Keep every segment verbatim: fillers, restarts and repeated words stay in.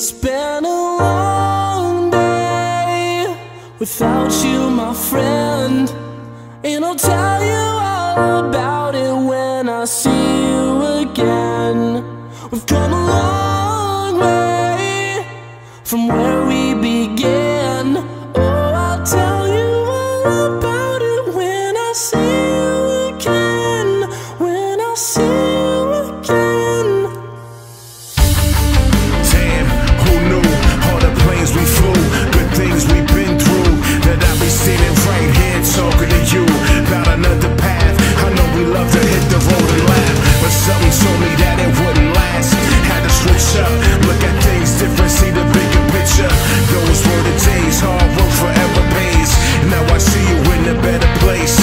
It's been a long day without you, my friend, and I'll tell you all about it when I see you again. We've come a long way from where we began. Oh, I'll tell you all about it when I see you again. When I see you again. Damn, who knew all the planes we flew, good things we've been through, that I'll be sitting right here talking to you about another path. I know we love to hit the road and laugh, but something told me that it wouldn't last. Had to switch up, look at things different, see the bigger picture. Those were the days, hard work forever pays. Now I see you in a better place.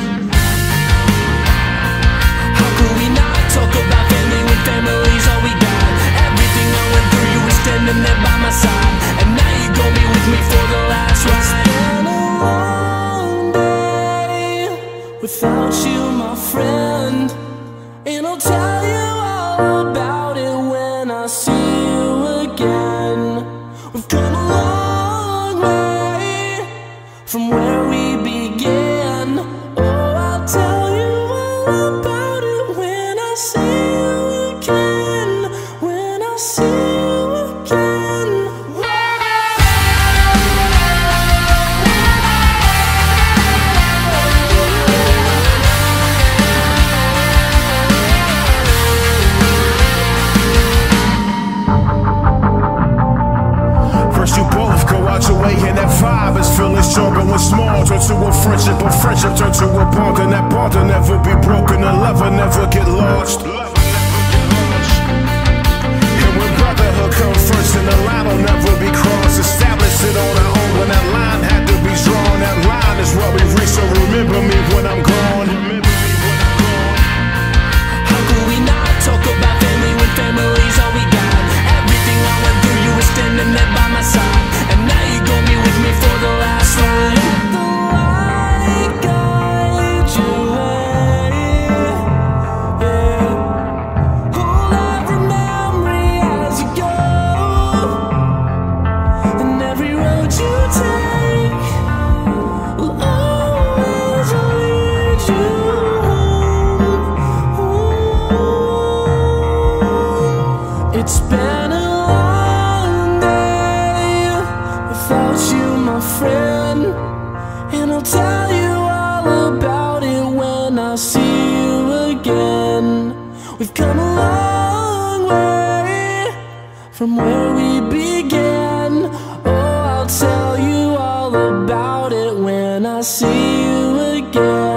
How could we not talk about family when family's all we got? Everything I went through, you were standing there by my side, and now you're gonna be with me for the last ride. It's been a long day without you, my friend, and I'll tell you all about it when I see you again. We've come a long way from where we began. Oh, I'll tell you all about it when I see you again. When I see you again. First you both go out your way and that vibe is feeling stronger when small turn to a friendship, a friendship turn to a bond, and that bond will never be broken, a love will never get lost. And when brotherhood comes first and the line will never be crossed, establish it on our own when that line had to be drawn. That line is where we reach, so remember me when I'm gone. How could we not talk about family when family's all we got? Everything I went through, you were standing there by my side, and now you're gonna be with me for the last ride. Let the light guide your way, yeah. Hold every memory as you go, and every road you take will always lead you home. It's been a long day without you, my friend, and I'll tell you all about it when I see you again. We've come a long way from where we began. Oh, I'll tell you all about it when I see you again.